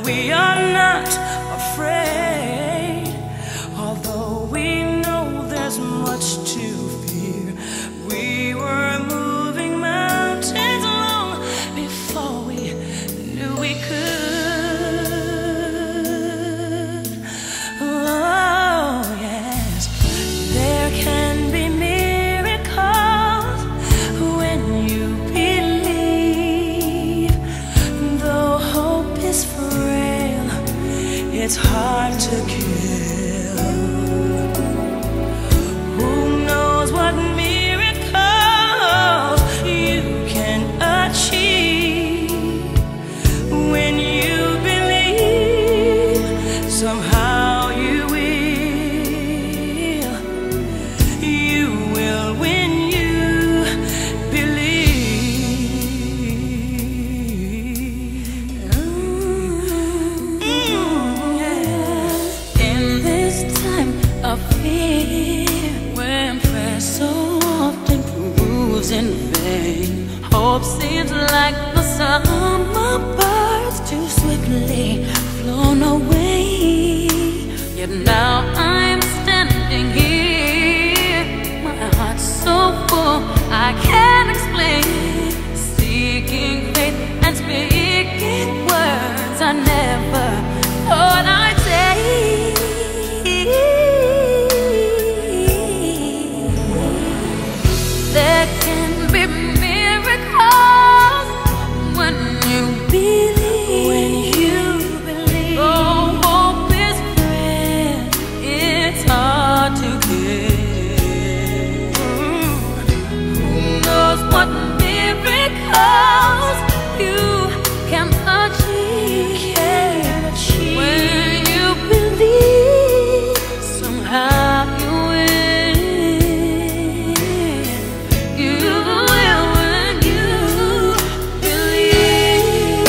we are not afraid, although we know there's much to fear. We were moving mountains long before we knew we could. Oh yes, there can be miracles when you believe. Though hope is frail, it's hard to kill. Who knows what miracles you can achieve when you believe? Somehow you will when you believe. In this time of fear, when prayer so often proves in vain, hope seems like the summer birds too swiftly flown away. Yet now I'm standing here, my heart's so full I can't explain, seeking faith and speaking words I never thought I'd say. There can be miracles when you believe. When you believe. Oh, hope is frail, it's hard to get. Who knows what miracles you can achieve when you believe? Somehow you will. You will when you believe.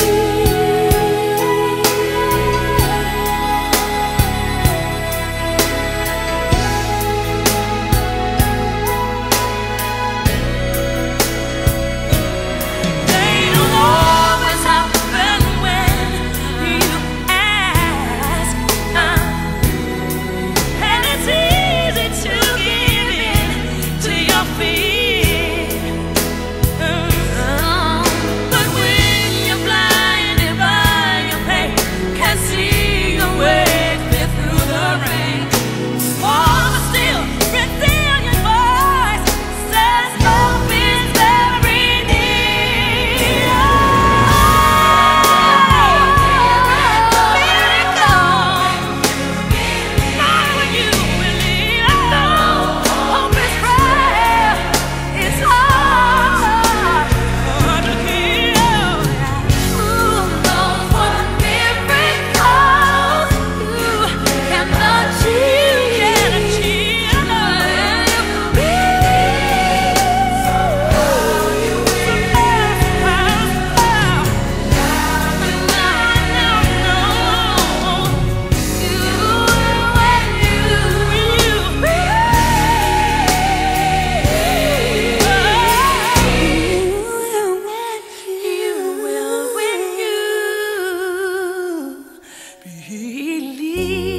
They don't always happen when you ask, and it's easy to give in to your fear. But when you're blinded by your pain, can't see your way clear through the rain, small but still resilient voice says hope is very near. Not when you believe. Hope is frail, it's hard to kill. Who knows what miracles you can achieve when you believe? Somehow you will when you believe.